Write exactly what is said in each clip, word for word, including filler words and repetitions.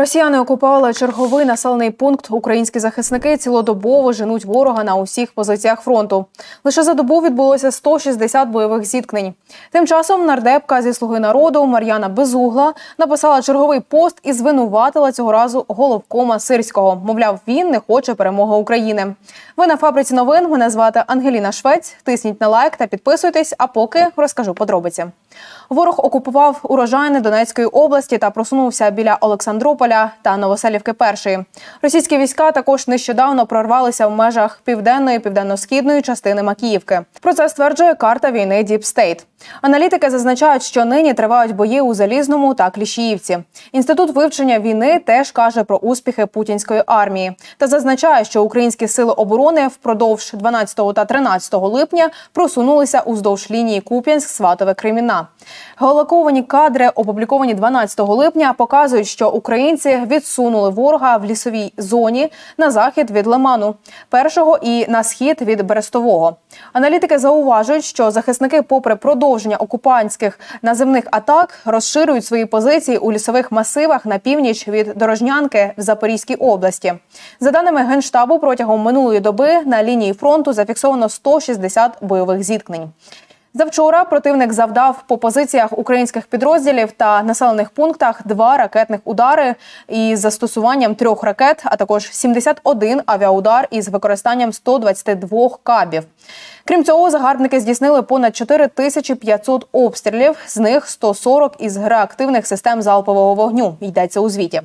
Росіяни окупували черговий населений пункт. Українські захисники цілодобово женуть ворога на усіх позиціях фронту. Лише за добу відбулося сто шістдесят бойових зіткнень. Тим часом нардепка зі «Слуги народу» Мар'яна Безугла написала черговий пост і звинуватила цього разу головкома Сирського. Мовляв, він не хоче перемоги України. Ви на «Фабриці новин». Мене звати Ангеліна Швець. Тисніть на лайк та підписуйтесь, а поки розкажу подробиці. Ворог окупував урожайне Донецької області та просунувся біля Олександрополя та Новоселівки першої. Російські війська також нещодавно прорвалися в межах південної, південно-східної частини Макіївки. Про це стверджує карта війни Deep State. Аналітики зазначають, що нині тривають бої у Залізному та Кліщіївці. Інститут вивчення війни теж каже про успіхи путінської армії. Та зазначає, що українські сили оборони впродовж дванадцятого та тринадцятого липня просунулися уздовж лінії Куп'янськ-Сватове-Кремінна. Геолоковані кадри, опубліковані дванадцятого липня, показують, що українці відсунули ворога в лісовій зоні на захід від Лиману першого і на схід від Берестового. Аналітики зауважують, що захисники, попри продовження окупантських наземних атак, розширюють свої позиції у лісових масивах на північ від Дорожнянки в Запорізькій області. За даними Генштабу, протягом минулої доби на лінії фронту зафіксовано сто шістдесят бойових зіткнень. Завчора противник завдав по позиціях українських підрозділів та населених пунктах два ракетних удари із застосуванням трьох ракет, а також сімдесят один авіаудар із використанням ста двадцяти двох кабів. Крім цього, загарбники здійснили понад чотири тисячі п'ятсот обстрілів, з них сто сорок із реактивних систем залпового вогню, йдеться у звіті.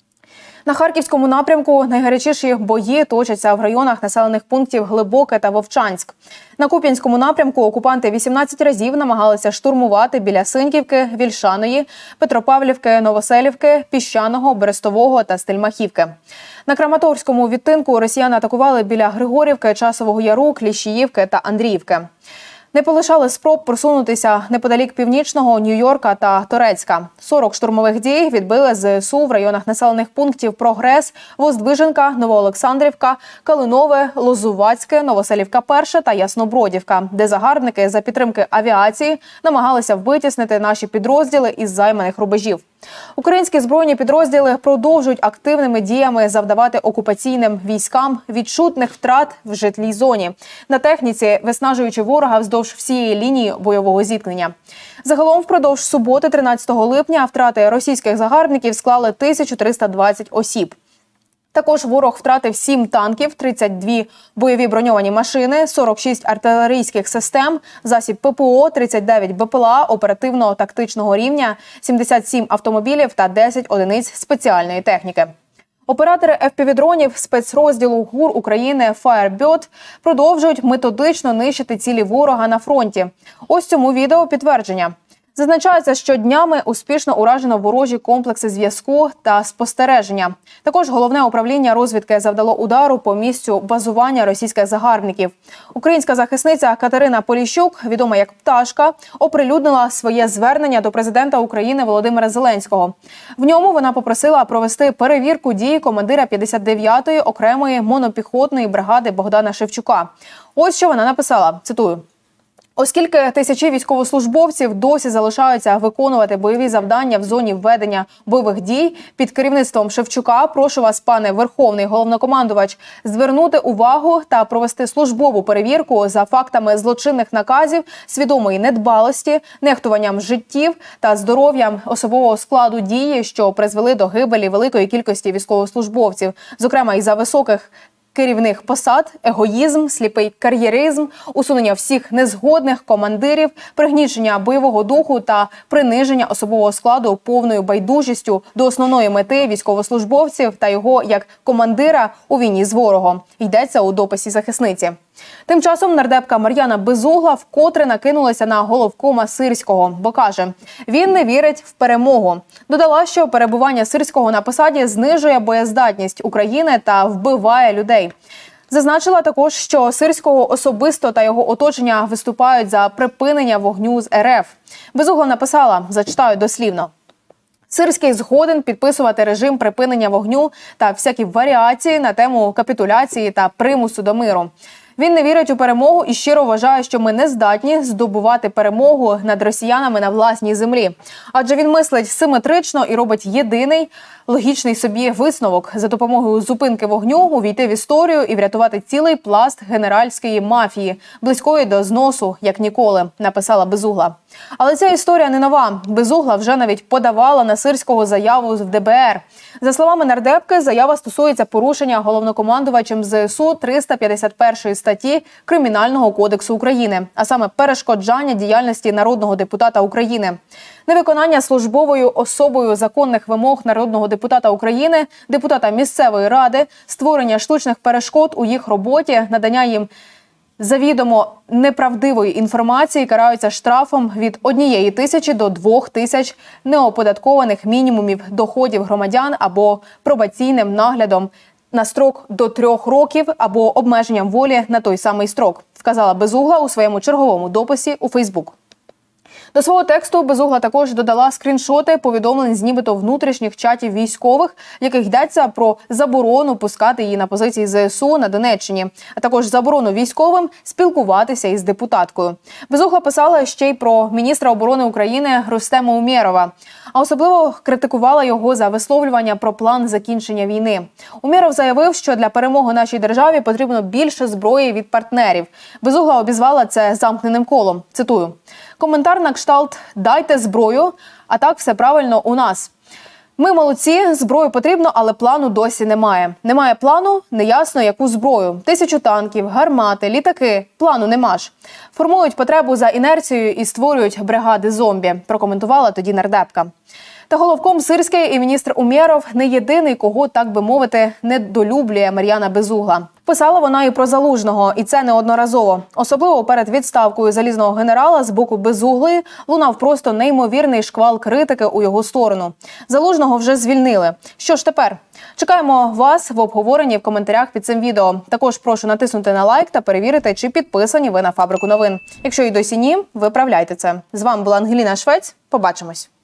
На Харківському напрямку найгарячіші бої точаться в районах населених пунктів Глибоке та Вовчанськ. На Куп'янському напрямку окупанти вісімнадцять разів намагалися штурмувати біля Синьківки, Вільшаної, Петропавлівки, Новоселівки, Піщаного, Берестового та Стельмахівки. На Краматорському відтинку росіяни атакували біля Григорівки, Часового Яру, Кліщіївки та Андріївки. Не полишали спроб просунутися неподалік Північного, Нью-Йорка та Торецька. сорок штурмових дій відбили ЗСУ в районах населених пунктів Прогрес, Воздвиженка, Новоолександрівка, Калинове, Лозувацьке, Новоселівка перша та Яснобродівка, де загарбники за підтримки авіації намагалися витіснити наші підрозділи із займаних рубежів. Українські збройні підрозділи продовжують активними діями завдавати окупаційним військам відчутних втрат в житлій зоні, на техніці, виснажуючи ворога вздовж всієї лінії бойового зіткнення. Загалом впродовж суботи, тринадцятого липня, втрати російських загарбників склали тисячу триста двадцять осіб. Також ворог втратив сім танків, тридцять дві бойові броньовані машини, сорок шість артилерійських систем, засіб ППО, тридцять дев'ять БПЛА оперативно-тактичного рівня, сімдесят сім автомобілів та десять одиниць спеціальної техніки. Оператори еф пі ві-дронів спецрозділу ГУР України «Фаєрбьот» продовжують методично нищити цілі ворога на фронті. Ось цьому відео підтвердження. Зазначається, що днями успішно уражено ворожі комплекси зв'язку та спостереження. Також Головне управління розвідки завдало удару по місцю базування російських загарбників. Українська захисниця Катерина Поліщук, відома як «Пташка», оприлюднила своє звернення до президента України Володимира Зеленського. В ньому вона попросила провести перевірку дій командира п'ятдесят дев'ятої окремої монопіхотної бригади Богдана Шевчука. Ось що вона написала, цитую. Оскільки тисячі військовослужбовців досі залишаються виконувати бойові завдання в зоні ведення бойових дій під керівництвом Шевчука, прошу вас, пане Верховний Головнокомандувач, звернути увагу та провести службову перевірку за фактами злочинних наказів, свідомої недбалості, нехтуванням життів та здоров'ям особового складу дії, що призвели до гибелі великої кількості військовослужбовців, зокрема із-за високих керівних посад, егоїзм, сліпий кар'єризм, усунення всіх незгодних командирів, пригнічення бойового духу та приниження особового складу повною байдужістю до основної мети військовослужбовців та його як командира у війні з ворогом. Йдеться у дописі захисниці. Тим часом нардепка Мар'яна Безугла вкотре накинулася на головкома Сирського, бо каже, він не вірить в перемогу. Додала, що перебування Сирського на посаді знижує боєздатність України та вбиває людей. Зазначила також, що Сирського особисто та його оточення виступають за припинення вогню з ер еф. Безугла написала, зачитаю дослівно. Сирський згоден підписувати режим припинення вогню та всякі варіації на тему капітуляції та примусу до миру. Він не вірить у перемогу і щиро вважає, що ми не здатні здобувати перемогу над росіянами на власній землі. Адже він мислить симетрично і робить єдиний логічний собі висновок: за допомогою зупинки вогню увійти в історію і врятувати цілий пласт генеральської мафії, близької до зносу, як ніколи, написала Безугла. Але ця історія не нова. Безугла вже навіть подавала на Сирського заяву в де бе ер. За словами нардепки, заява стосується порушення головнокомандувачем зе ес у триста п'ятдесят першої статті Кримінального кодексу України, а саме перешкоджання діяльності народного депутата України. Невиконання службовою особою законних вимог народного депутата України, депутата місцевої ради, створення штучних перешкод у їх роботі, надання їм завідомо неправдивої інформації караються штрафом від однієї тисячі до двох тисяч неоподаткованих мінімумів доходів громадян або пробаційним наглядом на строк до трьох років або обмеженням волі на той самий строк, вказала Безугла у своєму черговому дописі у Фейсбук. До свого тексту Безугла також додала скріншоти повідомлень з нібито внутрішніх чатів військових, в яких йдеться про заборону пускати її на позиції зе ес у на Донеччині, а також заборону військовим спілкуватися із депутаткою. Безугла писала ще й про міністра оборони України Рустема Умєрова, а особливо критикувала його за висловлювання про план закінчення війни. Умєров заявив, що для перемоги нашій державі потрібно більше зброї від партнерів. Безугла обізвала це замкненим колом. Цитую: коментар на кшталт «дайте зброю, а так все правильно у нас». Ми молодці, зброю потрібно, але плану досі немає. Немає плану, неясно яку зброю. Тисячу танків, гармати, літаки. Плану нема ж. Формують потребу за інерцією і створюють бригади зомбі, прокоментувала тоді нардепка. Та головком Сирський і міністр Умєров не єдиний, кого, так би мовити, недолюблює Мар'яна Безугла. Писала вона і про Залужного, і це неодноразово. Особливо перед відставкою залізного генерала з боку Безуглої лунав просто неймовірний шквал критики у його сторону. Залужного вже звільнили. Що ж тепер? Чекаємо вас в обговоренні в коментарях під цим відео. Також прошу натиснути на лайк та перевірити, чи підписані ви на Фабрику новин. Якщо і досі ні, виправляйте це. З вами була Ангеліна Швець. Побачимось.